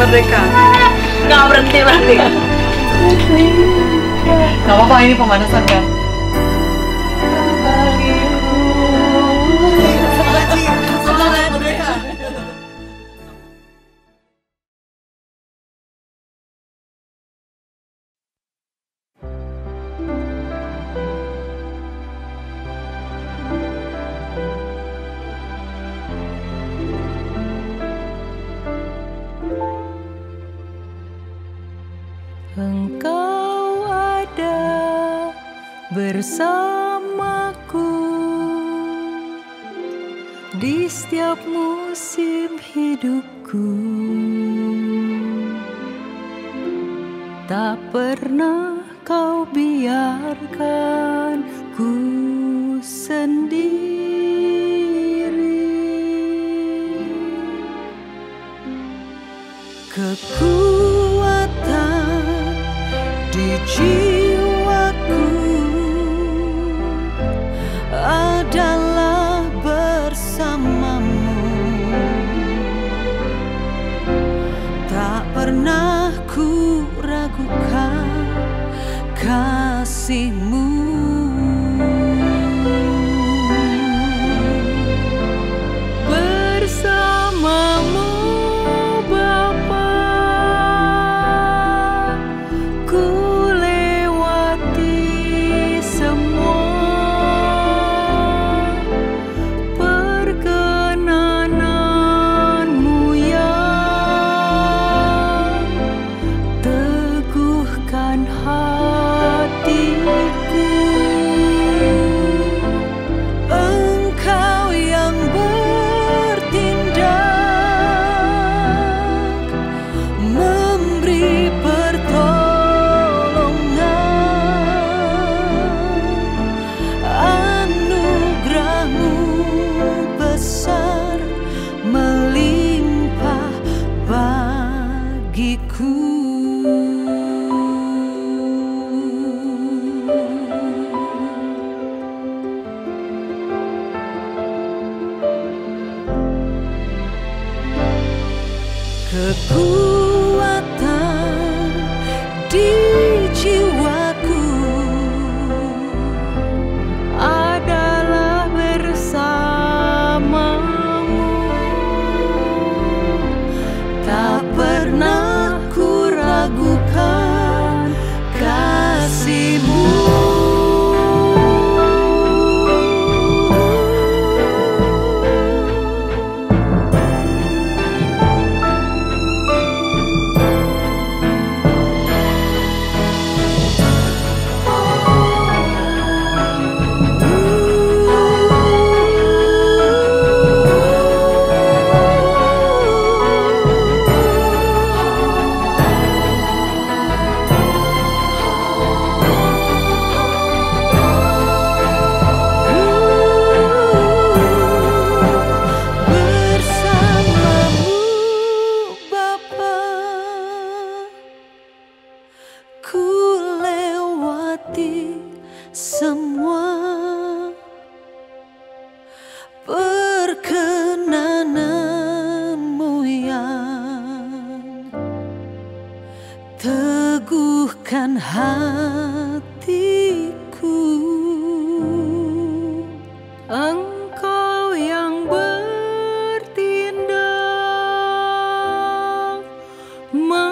merdeka. Nggak berhenti. Gak apa-apa, ini pemanasan kan? Semangat merdeka. Engkau ada bersamaku di setiap musim hidupku. Tak pernah kau biarkan ku sendiri. Kekuatan di jiwaku adalah bersamamu. Tak pernah ku ragukan kasihmu. Bersamamu Bapa, ku lewati semua perkenananmu yang teguhkan hatiku. Engkau yang bertindak, memberi pertolongan. Anugerahmu besar melimpah bagiku. Kekuatan di jiwaku adalah bersamamu. Tak pernah ku ragukan kasihmu. Bersamamu Bapa, ku lewati semua perkenananmu yang teguhkan hatiku. Engkau yang bertindak,